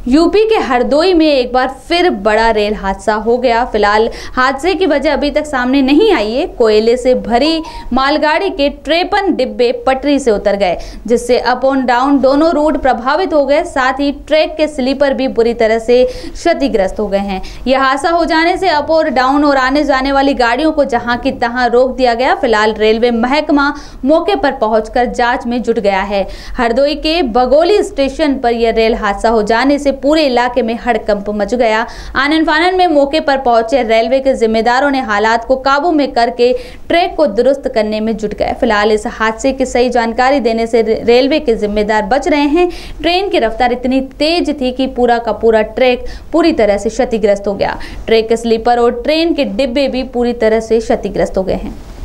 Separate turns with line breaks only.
UP के हरदोई में एक बार फिर बड़ा रेल हादसा हो गया। फिलहाल हादसे की वजह अभी तक सामने नहीं आई है। कोयले से भरी मालगाड़ी के 53 डिब्बे पटरी से उतर गए, जिससे अप और डाउन दोनों रूट प्रभावित हो गए। साथ ही ट्रैक के स्लीपर भी बुरी तरह से क्षतिग्रस्त हो गए हैं। यह हादसा हो जाने से अप और डाउन और आने जाने वाली गाड़ियों को जहां की तहां रोक दिया गया। फिलहाल रेलवे महकमा मौके पर पहुंचकर जांच में जुट गया है। हरदोई के बगोली स्टेशन पर यह रेल हादसा हो जाने से पूरे इलाके में हड़कंप मच गया। आनन फानन में मौके पर पहुंचे रेलवे के जिम्मेदारों ने हालात को काबू में करके ट्रैक को दुरुस्त करने में जुट गए। फिलहाल इस हादसे की सही जानकारी देने से रेलवे के जिम्मेदार बच रहे हैं। ट्रेन की रफ्तार इतनी तेज थी कि पूरा का पूरा ट्रैक पूरी तरह से क्षतिग्रस्त हो गया। ट्रैक के स्लीपर और ट्रेन के डिब्बे भी पूरी तरह से क्षतिग्रस्त हो गए हैं।